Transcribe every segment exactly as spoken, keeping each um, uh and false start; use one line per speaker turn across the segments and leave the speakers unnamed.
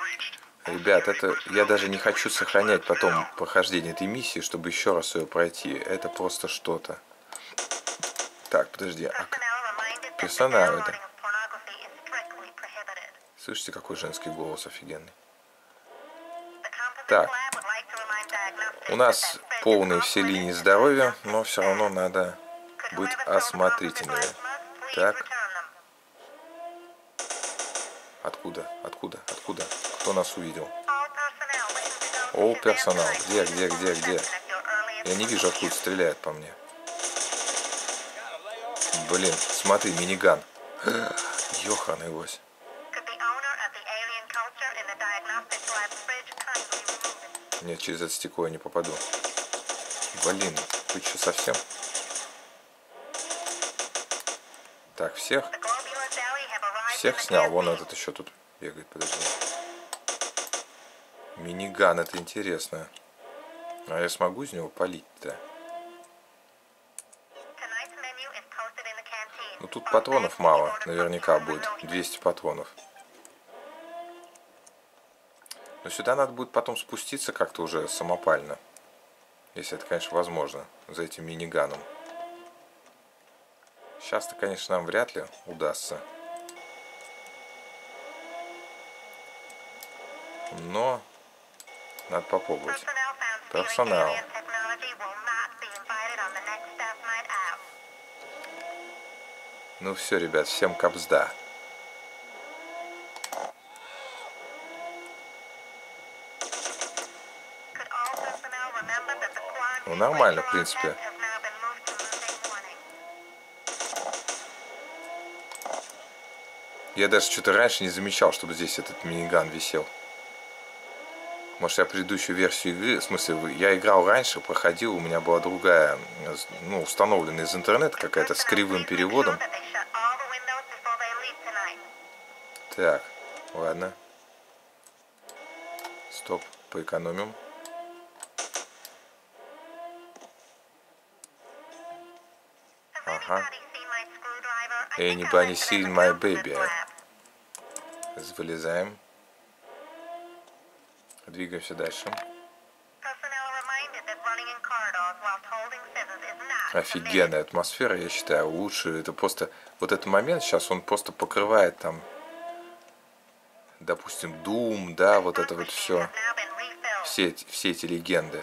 Ребят, это я даже не хочу сохранять потом прохождение этой миссии, чтобы еще раз ее пройти. Это просто что-то. Так, подожди. А персонал это. Слышите, какой женский голос офигенный. Так. У нас полные все линии здоровья, но все равно надо быть осмотрительными. Так. Откуда? Откуда? Откуда? Кто нас увидел? О, персонал. Где, где, где, где? Я не вижу, откуда стреляют по мне. Блин, смотри, миниган. Ёханый лось. Нет, через это стекло я не попаду. Блин, ты что, совсем? Так, всех? Всех снял. Вон этот еще тут бегает, подожди. Миниган, это интересно. А я смогу из него палить-то? Ну тут патронов мало, наверняка будет. двести патронов. Но сюда надо будет потом спуститься как-то уже самопально. Если это, конечно, возможно. За этим миниганом. Сейчас-то, конечно, нам вряд ли удастся. Но надо попробовать. Персонал. Ну все, ребят, всем капсда. Ну нормально, в принципе. Я даже что-то раньше не замечал, чтобы здесь этот миниган висел. Может, я предыдущую версию игры, в смысле, я играл раньше, проходил, у меня была другая, ну, установленная из интернета какая-то с кривым переводом. Так, ладно. Стоп, поэкономим. Ага. Anybody seen my baby? Вылезаем. Двигаемся дальше. Офигенная атмосфера, я считаю, лучше. Это просто, вот этот момент сейчас, он просто покрывает там, допустим, Doom, да, вот это вот все. Все эти, все эти легенды.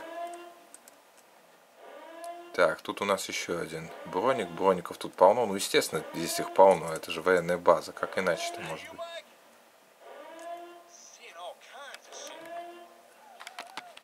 Так, тут у нас еще один броник. Броников тут полно. Ну, естественно, здесь их полно. Это же военная база. Как иначе-то может быть?